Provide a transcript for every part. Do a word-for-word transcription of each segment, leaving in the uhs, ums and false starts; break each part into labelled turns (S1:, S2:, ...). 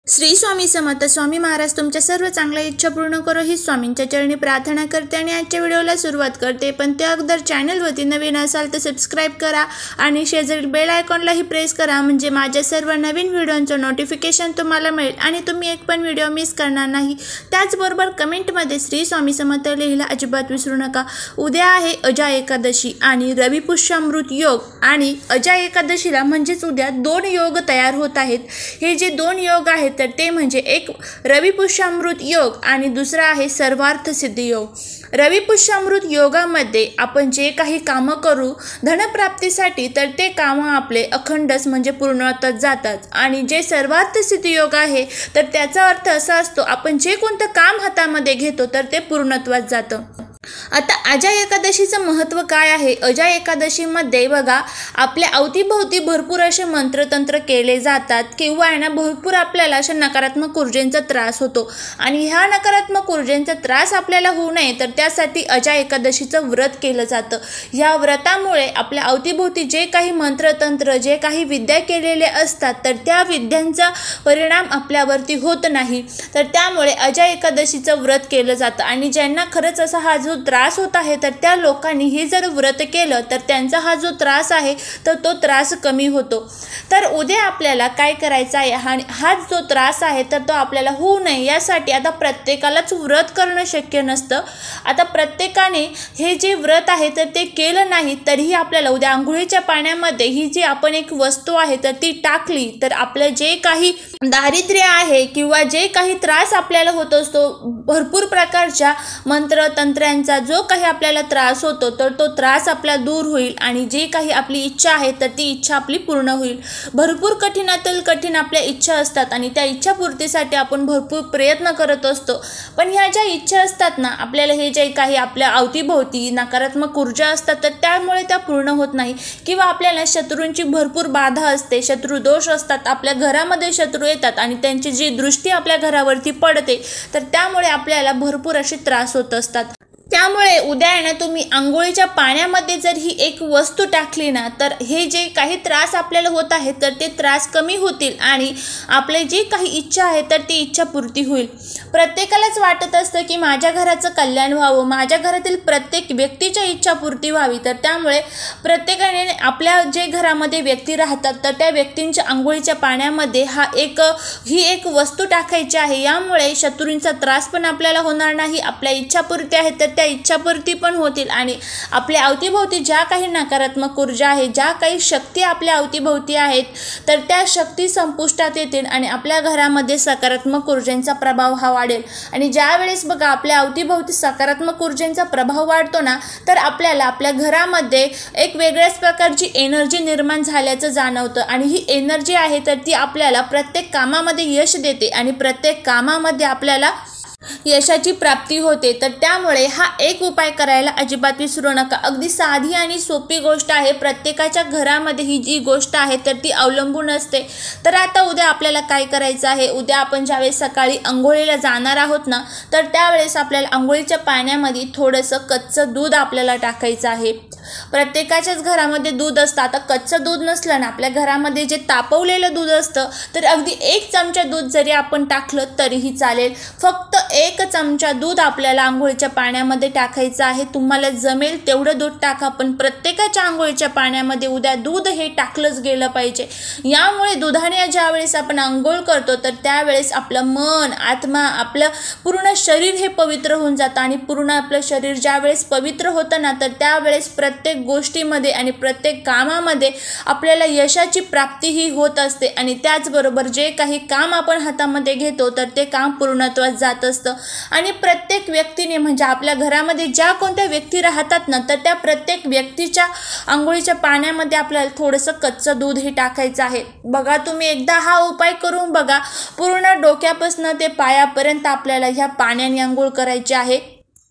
S1: श्री स्वामी समर्थ. स्वामी महाराज तुमच्या सर्व चांगल्या इच्छा पूर्ण करो ही स्वामींच्या चरणी प्रार्थना करते आणि आजच्या व्हिडिओला सुरुवात करते. पण त्या अगोदर चॅनलवरती नवीन असाल तर सबस्क्राईब करा आणि शेजारील बेल आयकॉनलाही प्रेस करा, म्हणजे माझ्या सर्व नवीन व्हिडिओंचं नोटिफिकेशन तुम्हाला मिळेल आणि तुम्ही एक पण व्हिडिओ मिस करणार नाही. त्याचबरोबर कमेंटमध्ये श्री स्वामी समर्थ लिहायला अजिबात विसरू नका. उद्या आहे अजा एकादशी आणि रवी पुष्यामृत योग, आणि अजा एकादशीला म्हणजेच उद्या दोन योग तयार होत आहेत. हे जे दोन योग आहेत तर ते म्हणजे एक रवी पुष्यामृत योग आणि दुसरा आहे सर्वार्थ सिद्धी योग. रवी पुष्यामृत योगामध्ये आपण जे काही कामं करू धनप्राप्तीसाठी तर ते कामं आपले अखंडच म्हणजे पूर्णत्वात जातात. आणि जे सर्वार्थ सिद्धी योग आहे तर त्याचा अर्थ असा असतो आपण जे कोणतं काम हातामध्ये घेतो तर ते पूर्णत्वात जातं. आता अजा एकादशीचं महत्त्व काय आहे? अजा एकादशीमध्ये बघा आपल्या अवतीभोवती भरपूर असे मंत्रतंत्र केले जातात किंवा आहे ना भरपूर आपल्याला अशा नकारात्मक ऊर्जेचा त्रास होतो आणि ह्या नकारात्मक ऊर्जेचा त्रास आपल्याला होऊ नये तर त्यासाठी अजा एकादशीचं व्रत केलं जातं. ह्या व्रतामुळे आपल्या अवतीभोवती जे काही मंत्रतंत्र जे काही विद्या केलेले असतात तर त्या विद्यांचा परिणाम आपल्यावरती होत नाही. तर त्यामुळे अजा एकादशीचं व्रत केलं जातं आणि ज्यांना खरंच असा हा जो त्रास होत आहे तर त्या लोकांनी हे जर व्रत केलं तर त्यांचा हा जो त्रास आहे तर तो त्रास कमी होतो. तर उद्या आपल्याला काय करायचं आहे, हा हा जो त्रास आहे तर तो आपल्याला होऊ नये यासाठी आता प्रत्येकालाच व्रत करणं शक्य नसतं. आता प्रत्येकाने हे जे व्रत आहे तर ते केलं नाही तरीही आपल्याला उद्या आंघोळीच्या पाण्यामध्ये ही जी आपण एक वस्तू आहे तर ती टाकली तर आपलं जे काही दारिद्र्य आहे किंवा जे काही त्रास आपल्याला होत असतो भरपूर प्रकारच्या मंत्र तंत्रांचा जो काही आपल्याला त्रास होतो तर तो त्रास आपला दूर होईल आणि जी काही आपली इच्छा आहे तर ती इच्छा आपली पूर्ण होईल. भरपूर कठीणातील कठीण आपल्या इच्छा असतात आणि त्या इच्छापूर्तीसाठी आपण भरपूर प्रयत्न करत असतो. पण ह्या ज्या इच्छा असतात ना आपल्याला हे जे काही आपल्या अवतीभोवती नकारात्मक ऊर्जा असतात तर त्यामुळे त्या पूर्ण होत नाही किंवा आपल्याला शत्रूंची भरपूर बाधा असते, शत्रुदोष असतात, आपल्या घरामध्ये शत्रू येतात आणि त्यांची जी दृष्टी आपल्या घरावरती पडते तर त्यामुळे आपल्याला भरपूर असे त्रास होत असतात. त्यामुळे उद्या आहे ना तुम्ही आंघोळीच्या पाण्यामध्ये जर ही एक वस्तू टाकली ना तर हे जे काही त्रास आपल्याला होत आहे तर ते त्रास कमी होतील आणि आपले जी काही इच्छा आहे तर ती इच्छा पूर्ती होईल. प्रत्येकालाच वाटत असतं की माझ्या घराचं कल्याण व्हावं, माझ्या घरातील प्रत्येक व्यक्तीच्या इच्छा पूर्ती व्हावी. तर त्यामुळे प्रत्येकाने आपल्या जे घरामध्ये व्यक्ती राहतात तर त्या व्यक्तींच्या आंघोळीच्या पाण्यामध्ये हा एक ही एक वस्तू टाकायची आहे. यामुळे शत्रूंचा त्रास पण आपल्याला होणार नाही, आपल्या इच्छापूर्ती आहेत तर त्या इच्छापूर्ती पण होतील आणि आपल्या अवतीभोवती ज्या काही नकारात्मक ऊर्जा आहे, ज्या काही शक्ती आपल्या अवतीभोवती आहेत तर त्या शक्ती संपुष्टात येतील आणि आपल्या घरामध्ये सकारात्मक ऊर्जेचा प्रभाव हा वाढेल. आणि ज्या वेळेस बघा आपल्या अवतीभोवती सकारात्मक ऊर्जेचा प्रभाव वाढतो ना तर आपल्याला आपल्या घरामध्ये एक वेगळ्याच प्रकारची एनर्जी निर्माण झाल्याचं जाणवतं आणि ही एनर्जी आहे तर ती आपल्याला प्रत्येक कामामध्ये यश देते आणि प्रत्येक कामामध्ये आपल्याला यशाची प्राप्ती होते. तर त्यामुळे हा एक उपाय करायला अजिबात विसरू नका. अगदी साधी आणि सोपी गोष्ट आहे, प्रत्येकाच्या घरामध्ये ही जी गोष्ट आहे तर ती अवलंबून असते. तर आता उद्या आपल्याला काय करायचं आहे, उद्या आपण ज्यावेळेस सकाळी आंघोळीला जाणार आहोत ना तर त्यावेळेस आपल्याला आंघोळीच्या पाण्यामध्ये थोडंसं कच्चं दूध आपल्याला टाकायचं आहे. प्रत्येकाच्याच घरामध्ये दूध असतं. आता कच्चं दूध नसलं ना आपल्या घरामध्ये जे तापवलेलं दूध असतं तर अगदी एक चमचा दूध जरी आपण टाकलं तरीही चालेल. फक्त एक चमचा दूध आपल्याला आंघोळीच्या पाण्यामध्ये टाकायचं आहे. तुम्हाला जमेल तेवढं दूध टाका, पण प्रत्येकाच्या आंघोळीच्या पाण्यामध्ये उद्या दूध हे टाकलंच गेलं पाहिजे. यामुळे दुधाने ज्यावेळेस आपण आंघोळ करतो तर त्यावेळेस आपलं मन, आत्मा, आपलं पूर्ण शरीर हे पवित्र होऊन जातं आणि पूर्ण आपलं शरीर ज्यावेळेस पवित्र होतं ना तर त्यावेळेस प्रत्येक गोष्टीमध्ये आणि प्रत्येक कामामध्ये आपल्याला यशाची प्राप्तीही होत असते आणि त्याचबरोबर जे काही काम आपण हातामध्ये घेतो तर ते काम पूर्णत्वास जात असतं. आणि प्रत्येक व्यक्तीने म्हणजे आपल्या घरामध्ये ज्या कोणत्या व्यक्ती राहतात ना तर त्या प्रत्येक व्यक्तीच्या आंघोळीच्या पाण्यामध्ये आपल्याला थोडंसं कच्चं दूध हे टाकायचं आहे. बघा तुम्ही एकदा हा उपाय करून बघा, पूर्ण डोक्यापासून ते पायापर्यंत आपल्याला ह्या पाण्याने आंघोळ करायची आहे.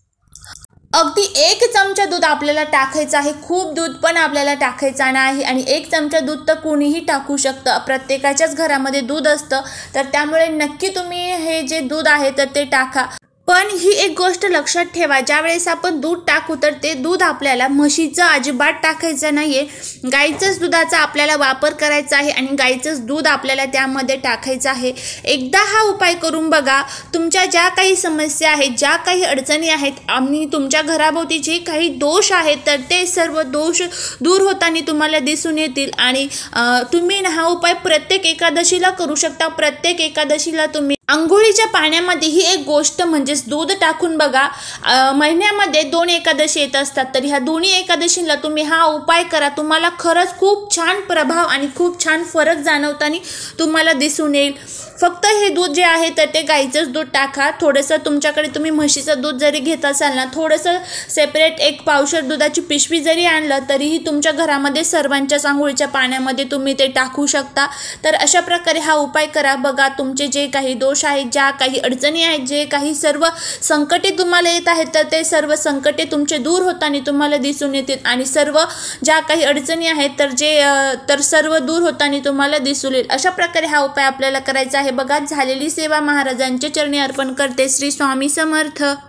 S1: अगदी एक चमचा दूध आपल्याला टाकायचं आहे, खूप दूध पण आपल्याला टाकायचं नाही आणि एक चमचा दूध तर कोणीही टाकू शकतं. प्रत्येकाच्याच घरामध्ये दूध असतं तर त्यामुळे नक्की तुम्ही हे जे दूध आहे तर ते टाका. पण ही एक गोष्ट लक्षात ठेवा, ज्यावेळेस आपण दूध टाकू तर ते दूध आपल्याला म्हशीचं अजिबात टाकायचं नाही आहे. गाईचंच दुधाचा आपल्याला वापर करायचा आहे आणि गाईचंच दूध आपल्याला त्यामध्ये टाकायचं आहे. एकदा हा उपाय करून बघा. तुमच्या ज्या काही समस्या आहेत, ज्या काही अडचणी आहेत आणि तुमच्या घराभोवती जे काही दोष आहेत तर ते सर्व दोष दूर होताना तुम्हाला दिसून येतील. आणि तुम्ही हा उपाय प्रत्येक एकादशीला करू शकता. प्रत्येक एकादशीला तुम्ही अंघोळीच्या पाण्यामध्ये ही एक गोष्ट म्हणजेच दूध टाकून बघा. महिन्यामध्ये दोन एकादशी येत असतात, तर ह्या दोन्ही एकादशीला तुम्ही हा उपाय करा. तुम्हाला खरंच खूप छान प्रभाव आणि खूप छान फरक जाणवताना तुम्हाला दिसून येईल. फक्त हे दूध जे आहे तर ते गाईचंच दूध टाका. थोडंसं तुमच्याकडे तुम्ही म्हशीचं दूध जरी घेत असाल ना, थोडंसं सेपरेट एक पावशर दुधाची पिशवी जरी आणलं तरीही तुमच्या घरामध्ये सर्वांच्याच अंघोळीच्या पाण्यामध्ये तुम्ही ते टाकू शकता. तर अशा प्रकारे हा उपाय करा. बघा तुमचे जे काही दोष आहेत, ज्या काही अडचणी आहेत, जे काही सर्व संकटे तुम्हाला येत आहेत तर ते सर्व संकटे तुमचे दूर होताना तुम्हाला दिसून येतील. आणि सर्व ज्या काही अडचणी आहेत तर जे तर सर्व दूर होताना तुम्हाला दिसून येईल. अशा प्रकारे हा उपाय आपल्याला करायचा आहे. बघा झालेली सेवा महाराजांच्या चरणी अर्पण करते. श्री स्वामी समर्थ.